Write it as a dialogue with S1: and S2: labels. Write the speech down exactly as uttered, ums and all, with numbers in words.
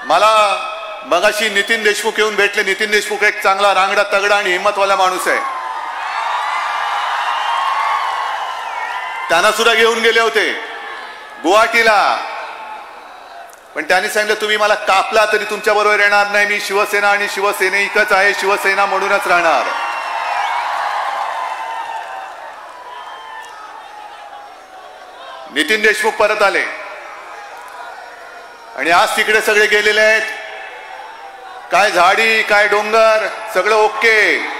S1: मला मगाशी नितीन देशमुख येऊन भेटले. नितीन देशमुख एक चांगला रांगडा तगडा आणि हिंमतवाला माणूस आहे. त्यांना सुद्धा घेऊन गेले होते गुवाहाटीला, पण त्यांनी सांगितलं तुम्ही मला कापला तरी तुमच्या बरोबर येणार नाही, मी शिवसेना आणि शिवसैनिकच आहे, शिवसेना म्हणूनच राहणार. नितीन देशमुख परत आले आणि आज तिकडे सगळे गेलेले आहेत. काय झाडी काय डोंगर सगळं ओके.